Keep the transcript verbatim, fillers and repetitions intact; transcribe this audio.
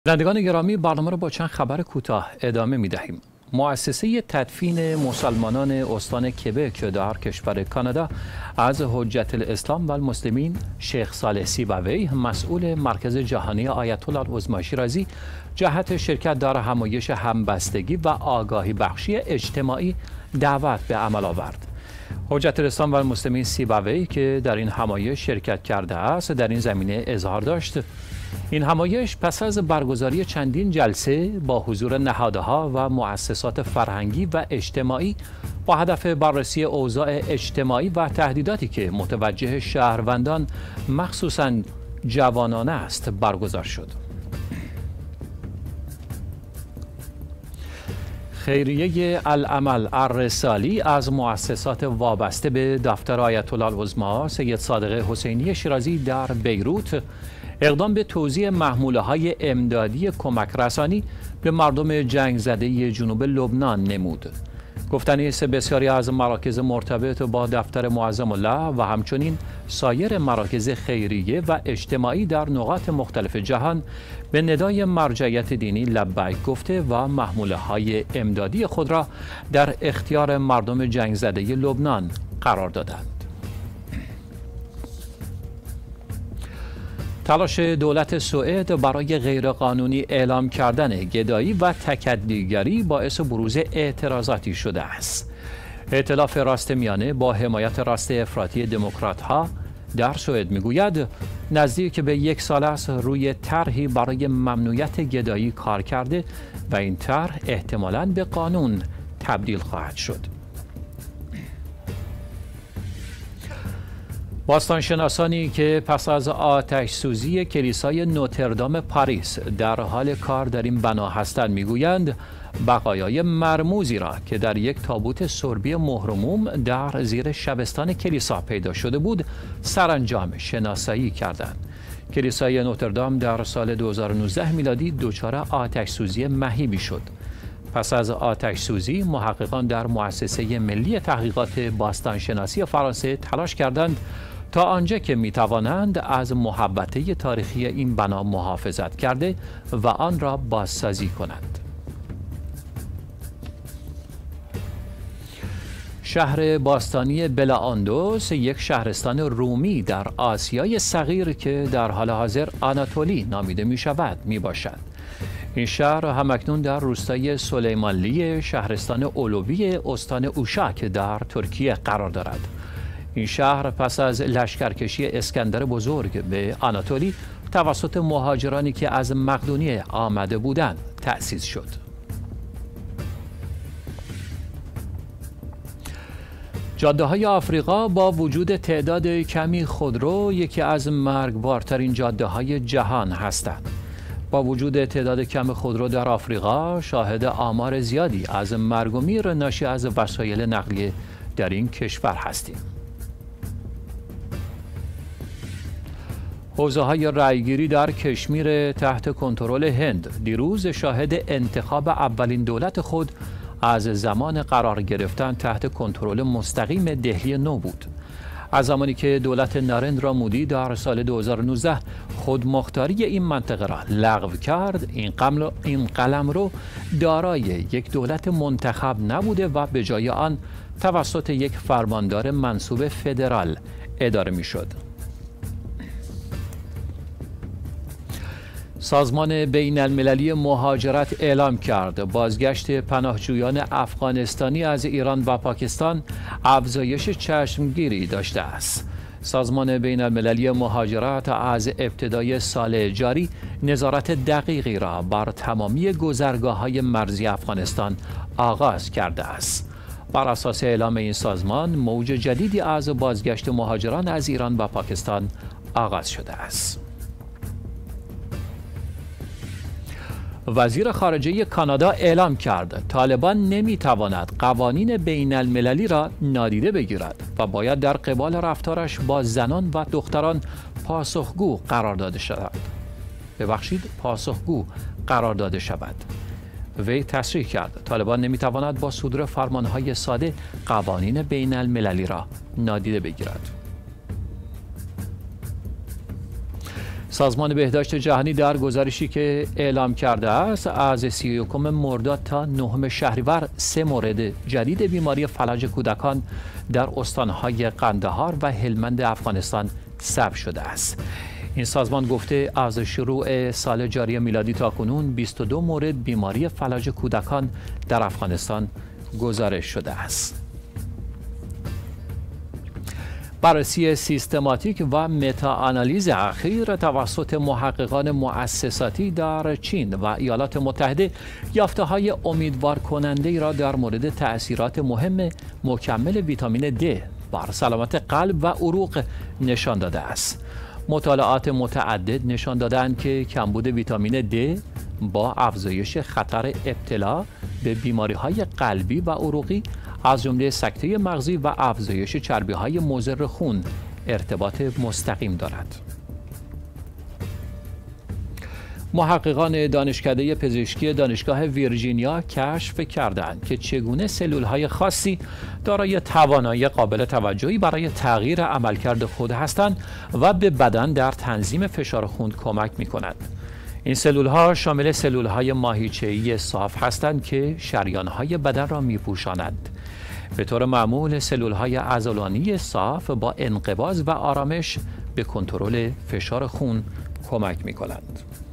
بینندگان گرامی، برنامه را با چند خبر کوتاه ادامه می دهیم. مؤسسه تدفین مسلمانان استان کبک در کشور کانادا از حجت الاسلام و المسلمین شیخ صالح سیبوی، مسئول مرکز جهانی آیت الله العظمی شیرازی، جهت شرکت در همایش همبستگی و آگاهی بخشی اجتماعی دعوت به عمل آورد. حجت الاسلام و المسلمین سیبوی که در این همایش شرکت کرده است، در این زمینه اظهار داشت: این همایش پس از برگزاری چندین جلسه با حضور نهادها و مؤسسات فرهنگی و اجتماعی با هدف بررسی اوضاع اجتماعی و تهدیداتی که متوجه شهروندان مخصوصاً جوانان است برگزار شد. خیریه العمل الرسالی از مؤسسات وابسته به دفتر آیت الله العظمی سید صادق حسینی شیرازی در بیروت اقدام به توزیع محموله‌های امدادی کمک رسانی به مردم جنگ زده جنوب لبنان نمود. گفتنی است بسیاری از مراکز مرتبط با دفتر معظم الله و همچنین سایر مراکز خیریه و اجتماعی در نقاط مختلف جهان به ندای مرجعیت دینی لبیک گفته و محموله‌های امدادی خود را در اختیار مردم جنگ زده لبنان قرار دادند. تلاش دولت سوئد برای غیرقانونی اعلام کردن گدایی و تکدیگری باعث بروز اعتراضاتی شده است. ائتلاف راست میانه با حمایت راست افراطی دموکرات‌ها در سوئد میگوید نزدیک به یک سال است روی طرحی برای ممنوعیت گدایی کار کرده و این طرح احتمالاً به قانون تبدیل خواهد شد. باستانشناسانی که پس از آتش سوزی کلیسای نوتردام پاریس در حال کار در این بنا هستند میگویند بقایای مرموزی را که در یک تابوت سربی مهرموم در زیر شبستان کلیسا پیدا شده بود سرانجام شناسایی کردند. کلیسای نوتردام در سال دو هزار و نوزده میلادی دچار آتش سوزی مهیبی شد. پس از آتش سوزی محققان در مؤسسه ملی تحقیقات باستانشناسی فرانسه تلاش کردند تا آنجا که می توانند از محوطه تاریخی این بنا محافظت کرده و آن را بازسازی کنند. شهر باستانی بلاآندوس یک شهرستان رومی در آسیای صغیر که در حال حاضر آناتولی نامیده می شود می باشد. این شهر همکنون در روستای سلیمانلی شهرستان اولوی استان اوشاک در ترکیه قرار دارد. این شهر پس از لشکرکشی اسکندر بزرگ به آناتولی توسط مهاجرانی که از مقدونیه آمده بودند تأسیس شد. جاده‌های آفریقا با وجود تعداد کمی خودرو یکی از مرگبارترین جاده‌های جهان هستند. با وجود تعداد کم خودرو در آفریقا شاهد آمار زیادی از مرگ و میر ناشی از وسایل نقلیه در این کشور هستیم. حوزه‌های رأیگیری در کشمیر تحت کنترل هند دیروز شاهد انتخاب اولین دولت خود از زمان قرار گرفتن تحت کنترل مستقیم دهلی نو بود. از زمانی که دولت نارندرا مودی در سال دو هزار و نوزده خودمختاری این منطقه را لغو کرد، این قلم این قلمرو دارای یک دولت منتخب نبوده و به جای آن توسط یک فرماندار منصوب فدرال اداره می‌شد. سازمان بین المللی مهاجرت اعلام کرد بازگشت پناهجویان افغانستانی از ایران و پاکستان افزایش چشمگیری داشته است. سازمان بین المللی مهاجرت از ابتدای سال جاری نظارت دقیقی را بر تمامی گذرگاه‌های مرزی افغانستان آغاز کرده است. بر اساس اعلام این سازمان موج جدیدی از بازگشت مهاجران از ایران و پاکستان آغاز شده است. وزیر خارجه کانادا اعلام کرد طالبان نمیتواند قوانین بین المللی را نادیده بگیرد و باید در قبال رفتارش با زنان و دختران پاسخگو قرار داده شود. ببخشید پاسخگو قرار داده شود. وی تصریح کرد طالبان نمیتواند با صدور فرمانهای ساده قوانین بین المللی را نادیده بگیرد. سازمان بهداشت جهانی در گزارشی که اعلام کرده است از سی و یکم مرداد تا نهم شهریور سه مورد جدید بیماری فلج کودکان در استانهای قندهار و هلمند افغانستان ثبت شده است. این سازمان گفته از شروع سال جاری میلادی تا کنون بیست و دو مورد بیماری فلج کودکان در افغانستان گزارش شده است. بررسی سیستماتیک و متاآنالیز اخیر توسط محققان مؤسساتی در چین و ایالات متحده یافته‌های امیدوار کننده ای را در مورد تأثیرات مهم مکمل ویتامین د بر سلامت قلب و عروق نشان داده است. مطالعات متعدد نشان دادند که کمبود ویتامین د با افزایش خطر ابتلا به بیماری‌های قلبی و عروقی از جمله سکته مغزی و افزایش چربی‌های مضر خون ارتباط مستقیم دارد. محققان دانشکده پزشکی دانشگاه ویرجینیا کشف کردند که چگونه سلول‌های خاصی دارای توانایی قابل توجهی برای تغییر عملکرد خود هستند و به بدن در تنظیم فشار خون کمک می‌کنند. این سلول‌ها شامل سلول‌های ماهیچه‌ای صاف هستند که شریان‌های بدن را می‌پوشانند. به طور معمول سلول‌های عضلانی صاف با انقباض و آرامش به کنترل فشار خون کمک می‌کنند.